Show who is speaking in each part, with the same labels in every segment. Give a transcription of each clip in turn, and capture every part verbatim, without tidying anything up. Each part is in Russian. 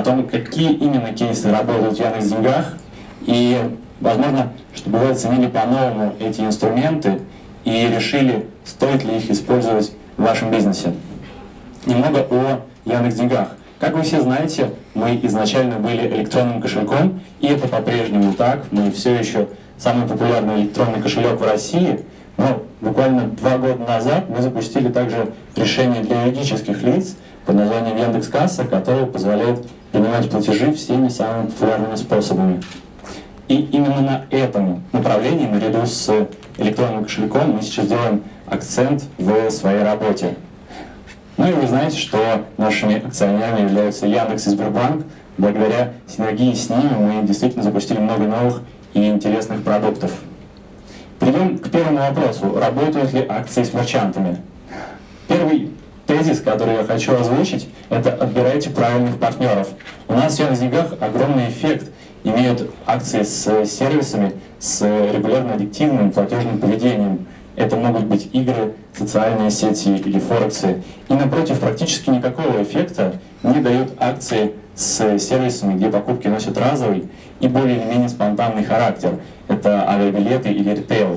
Speaker 1: о том, какие именно кейсы работают в Яндекс.Деньгах, и, возможно, чтобы вы оценили по-новому эти инструменты и решили, стоит ли их использовать в вашем бизнесе. Немного о Яндекс.Деньгах. Как вы все знаете, мы изначально были электронным кошельком, и это по-прежнему так. Мы все еще самый популярный электронный кошелек в России, но буквально два года назад мы запустили также решение для юридических лиц под названием Яндекс.Касса, которое позволяет принимать платежи всеми самыми популярными способами. И именно на этом направлении, наряду с электронным кошельком, мы сейчас делаем акцент в своей работе. Ну и вы знаете, что нашими акционерами являются Яндекс и Сбербанк. Благодаря синергии с ними мы действительно запустили много новых и интересных продуктов. Перейдем к первому вопросу. Работают ли акции с мерчантами? Первый тезис, который я хочу озвучить, это отбирайте правильных партнеров. У нас в Яндекс.Деньгах огромный эффект имеют акции с сервисами с регулярно аддиктивным платежным поведением. Это могут быть игры, социальные сети или форексы. И напротив, практически никакого эффекта не дают акции с сервисами, где покупки носят разовый и более или менее спонтанный характер. Это авиабилеты или ритейл.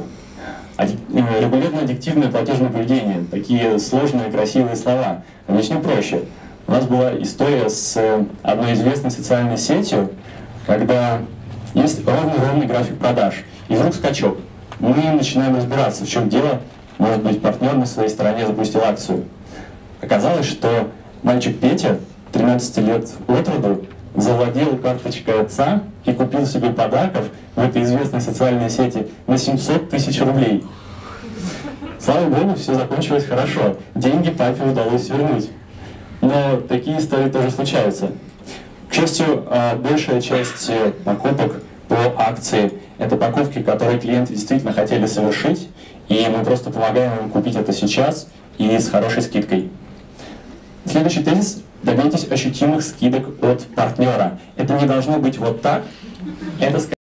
Speaker 1: Регулярно аддиктивное платежное поведение. Такие сложные, красивые слова. Объясню проще. У нас была история с одной известной социальной сетью, когда есть ровный-ровный график продаж, и вдруг скачок. Мы начинаем разбираться, в чем дело. Может быть, партнер на своей стороне запустил акцию. Оказалось, что мальчик Петя, тринадцати лет от роду, завладел карточкой отца и купил себе подарков в этой известной социальной сети на семьсот тысяч рублей. Слава богу, все закончилось хорошо. Деньги папе удалось вернуть. Но такие истории тоже случаются. К счастью, большая часть покупок по акции — это покупки, которые клиенты действительно хотели совершить, и мы просто помогаем им купить это сейчас и с хорошей скидкой. Следующий тезис — добейтесь ощутимых скидок от партнера. Это не должно быть вот так, это